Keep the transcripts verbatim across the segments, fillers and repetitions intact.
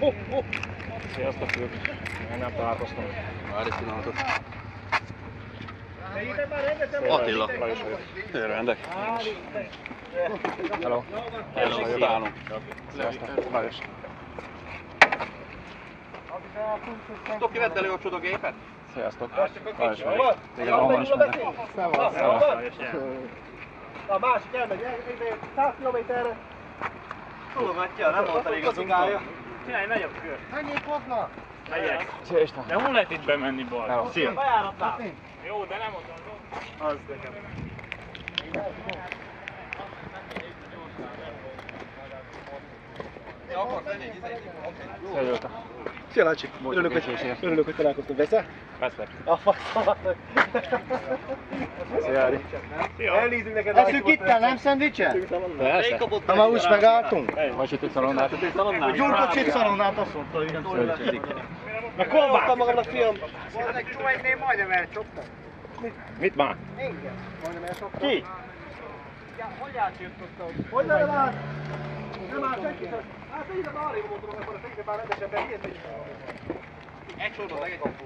Sziasztok, ők. Én nem találkoztam. Már is csinálhatod. Attila. Lajos vagyok. Örvendek. Hello. Hello, szíválom. Sziasztok, Lajos. Toki, vedd elő a csodagépet? Sziasztok, Lajos vagyok. Téged honnan ismernek? Szevasz. Szevasz. A másik elmegy, száz kilométerre. Tologatja, nem volt elég a cigája. Csinálj, megy a kör. Menjék hozzá! Megyek. Szia István. De hol lehet itt bemenni bal? Hello. Szia! Bejáratnál! Jó, de nem oda. Az nekem. Szia Gyurta. Szia Lacsi! Bocs, Örülök, hogy, késésért. örülök, hogy találkoztunk. Veszel? Veszlek. A faszomat! Szia Ari. Elnézünk neked! Eszünk itt el, nem szendvicset? Persze. Ha már úgy megálltunk? Vagy sütött szalonnát. A Gyurkot itt szalonnát, azt mondta, hogy nem meg kolbászt magamnak, fiam! Egy csúványnél majdnem elcsoptam. Mit már? Engem. Majdnem elcsoptam. Ki? Hogy átjutottam? Hogy nem áll? Nem áll senki sem. Hát én ide arrébb mondtam, akkor a tényleg már rendesebben ilyet is. Egy sorban meg egy kapó.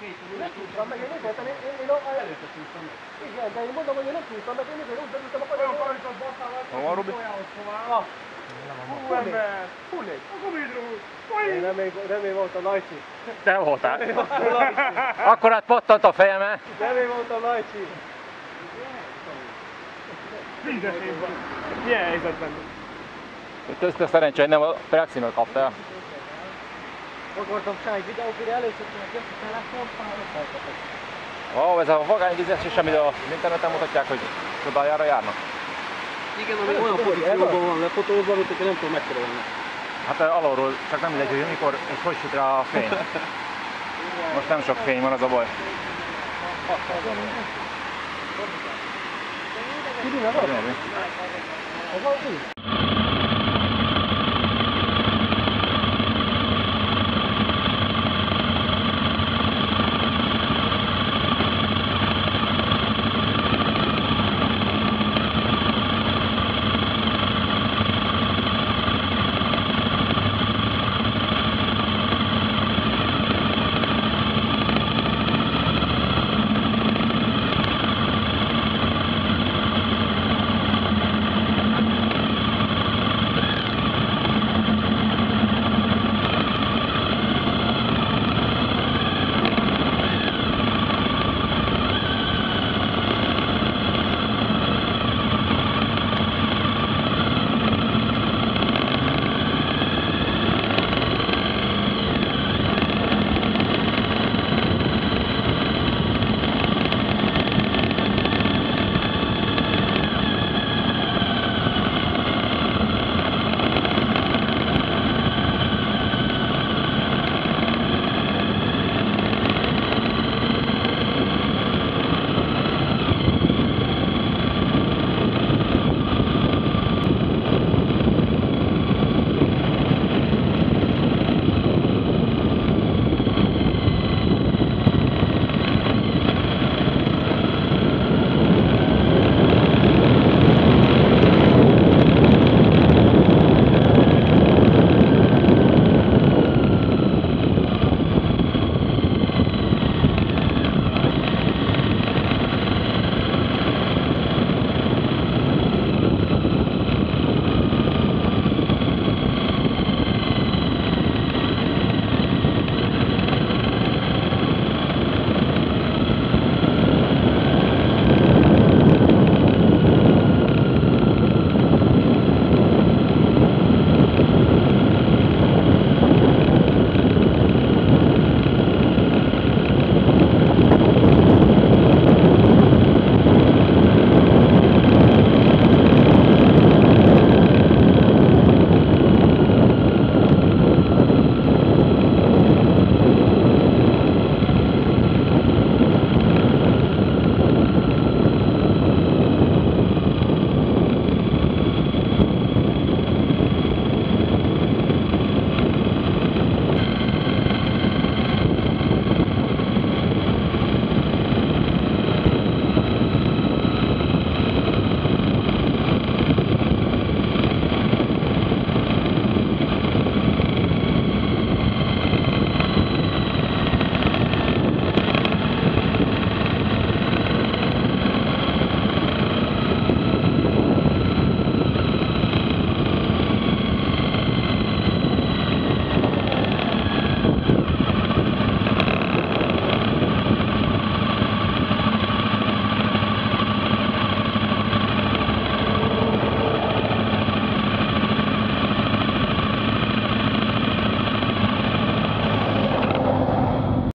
Nem tudtam meg, én úgy voltam, én, én, én a... Előtte tudtam meg. Igen, de én mondom, hogy én nem tudtam meg, én azért úgy döntöttem, akkor... Olyan kalicot basszál, Hol van, Robi? Ah. Hú, ember! Hú, négy! A gumidról! Én nem még, nem még voltam Lajcsi. Te voltál. Nem még voltam Lajcsi. Akkor hát pattant a fejem, eh? Nem még voltam Lajcsi. Minden évben. Milyen helyzetben? Itt ezt a szerencsé, hogy nem a Praximől kaptál. Akartam csinálni videót, mire először jött a telefon, Ó, ez a vagányvizes is, amit az interneten mutatják, hogy csodájára járnak. igen, ami olyan pozícióban van lefotózva, mint hogyha nem tudom megkerülni. Hát alulról csak nem mindegy, hogy mikor és hogy süt rá a fény. Most nem sok fény van, az a baj. Tudod, nem van? Gyönyörű. Az van így?